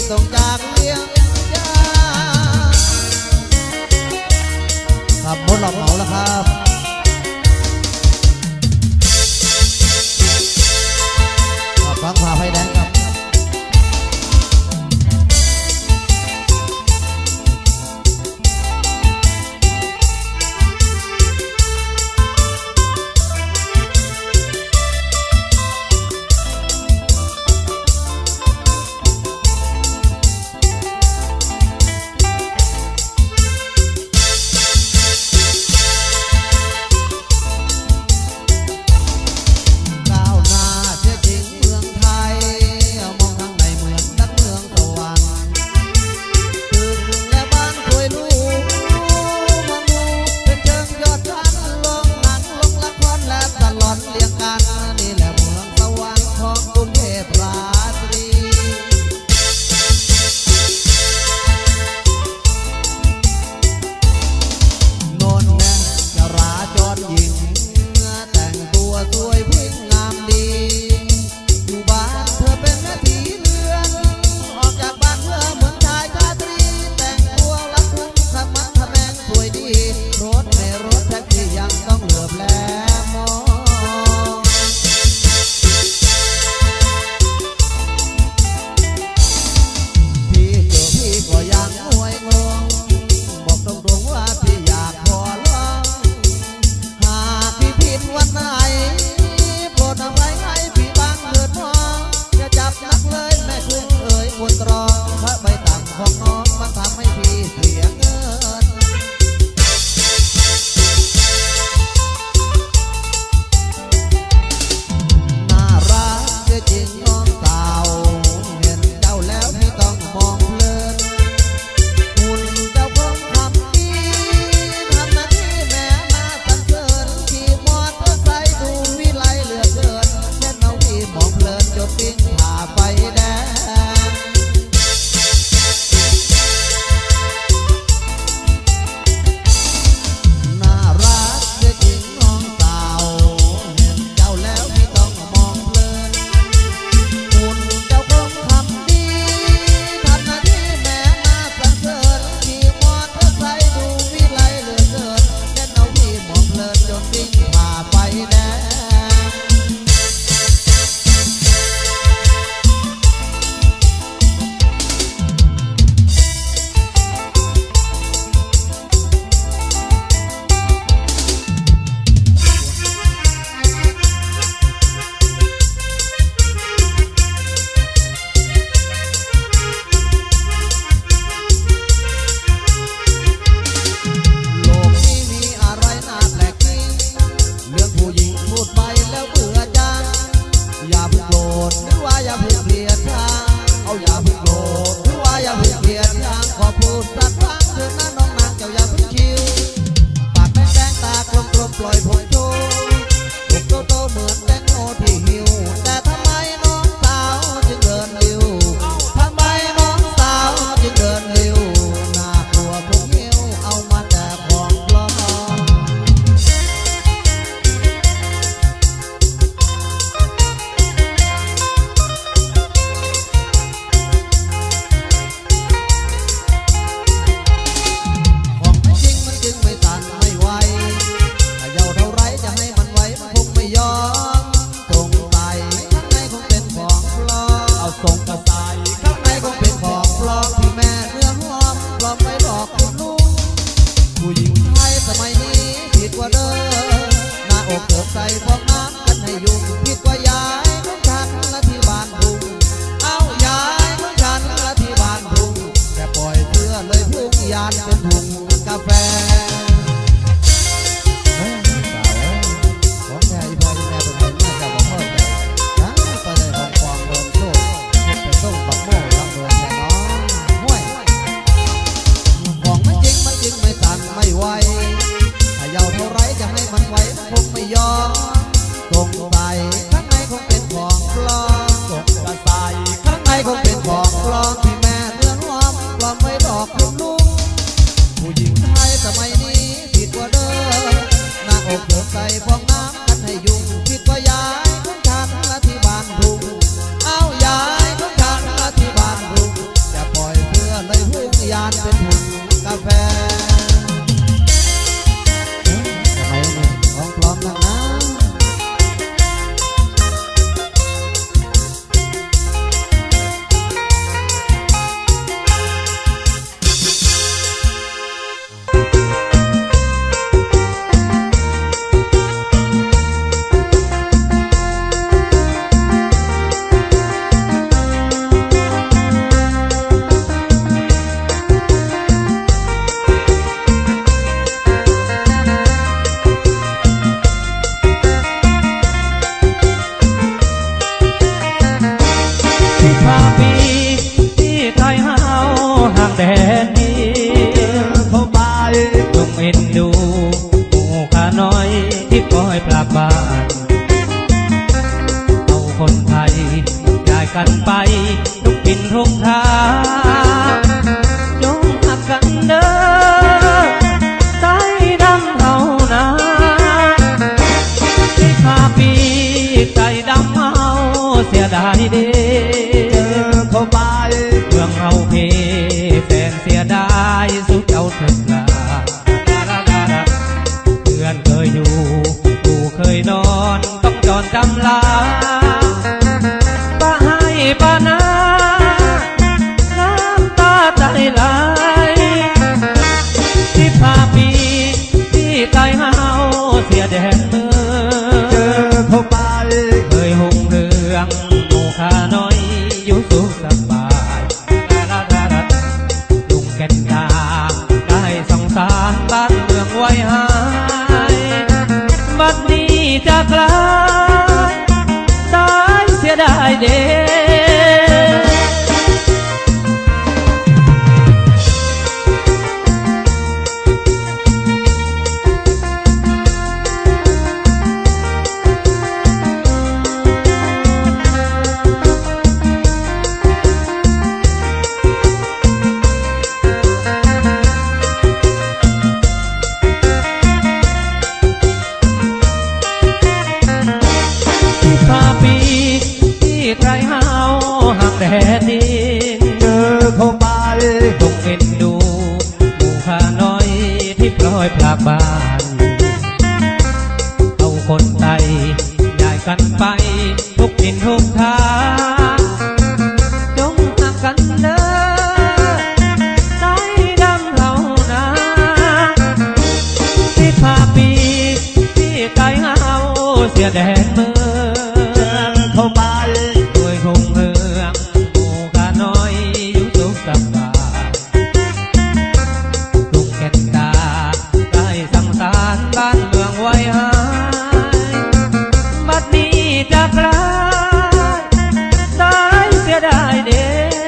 ส่งจากเวียงจันทร์ครับบนหลอกเหมาแล้วครับฟังผ่าไฟแดงครับ 15 ปีที่ไทยเฮาห่างแดนนี้เข้าไปจงเอ็นดูหมู่ข้าน้อยที่คอยปราบบ้านเอาคนไทยย้ายกันไปทุกถิ่นทุกทางจงหักกันเด้อใจดำเท่านั้น15 ปีใจดำเฮาเสียดายเด้เข้าไปเมืองเฮาเพแฟนเสียดายสุดเอาเถิดลาเพื่อนเคยอยู่กูเคยนอนต้องจอนจำลาป้าให้ป้านาน้ำตาใจไหล15 ปีที่ใจเฮาเสียแดนเมืองเข้าไปเคยหงเรื่องหมู่ข้าน้อยอยู่สุขสบายลุงแก่นดาได้สงสารบ้านเมืองไว้หายบัดนี้จะกลายตายเสียดายเด้ใครเฮาห่างแดนดินเข้าไปจงเอ็นดูหมู่ข้าน้อยที่ปล่อยพลากบ้านเอาคนไทยย้ายกันไปทุกถิ่นทุกทางจงหักกันเด้อใจดำเท่านั้น15 ปีที่ใจเฮาเสียแดนเมืองเข้าไปคงเมืองหมู่ข้าน้อยอยู่สุขสบายลุงแก่นดาได้สั่งสารบ้านเมืองไว้หายบัดนี้จะกลายตายเสียดายเด้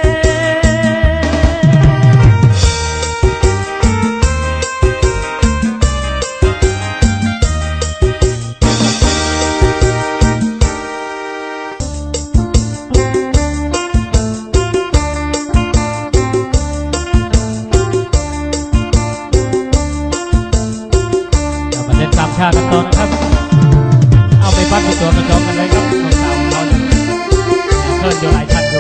ชาติกันต่อนะครับเอาไปฟังตัวกระจกกันเลยครับคนสาวเราเพิ่มอยู่หลายชั้นอยู่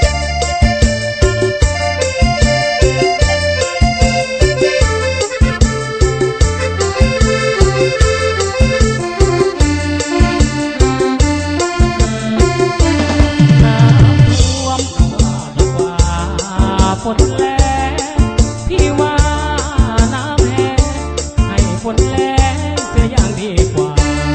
น้ำท่วมดีกว่าฝนแรงพี่ว่าน้ำแห้งให้ฝนแรงอย่างดีกว่า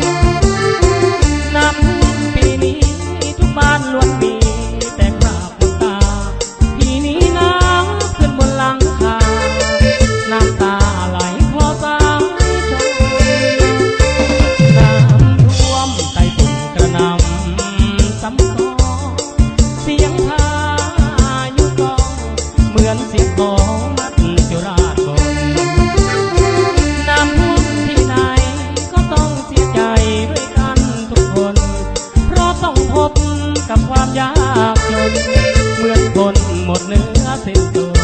น้ำปีนี้ทุกบ้านล้วนมีแต่คราบน้ำตาพี่นี้น้ำขึ้นบนหลังคาน้ำตาไหลคลอสายชนน้ำท่วมไต้ฝุ่นกระหน่ำซ้ำซ้อนเสียงพายุกองเหมือนเสียงของมัจจุราชบนน้ำท่วมที่ไหนต้องเสียใจด้วยกันทุกคนเพราะต้องพบกับความยากจนเหมือนคนหมดเนื้อสิ้นตัว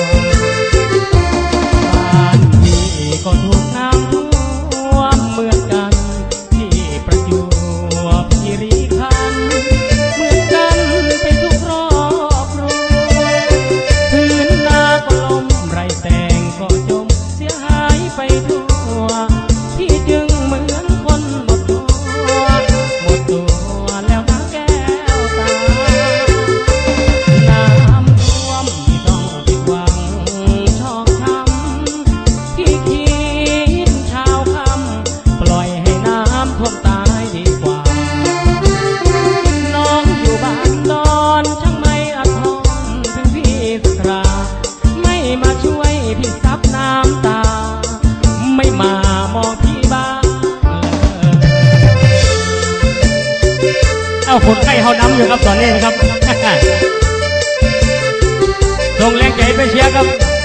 บ้านพี่ก็ถูกน้ำท่วมเหมือนกันที่ประจวบคีรีขันธ์เหมือนกันไปทุกครอบครัวพื้นนาก็ล้มไรแตงก็จมเสียหายไปทั่วที่จึงเหมือนคนหมดตัวแล้วนะแก้วตาน้ำท่วมไม่ต้องผิดหวังชอกช้ำที่คิดชาวคำปล่อยให้น้ำท่วมตายดีกว่าน้องอยู่บ้านนอนช่างไม่อาทรถึงพี่สักคราไม่มาช่วยพี่ซับน้ำตาไม่มามองพี่บ้างเอาคนไข้เขาน้ำอยู่ครับตอนนี้นะครับส่งแรงใจไปเชียร์ครับ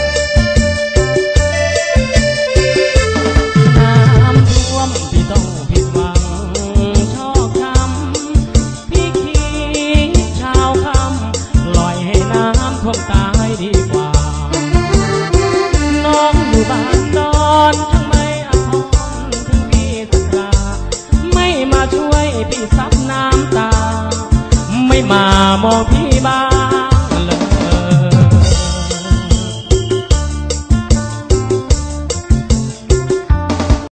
น้ำท่วมที่ต้องผิดหวังชอกช้ำพี่คิดชาวคำปล่อยให้น้ำท่วมตายดีกว่าน้องอยู่บ้านนอนช่างไม่อภรถึงพี่สักราไม่มาช่วยพี่ซับน้ำตาไม่มามองพี่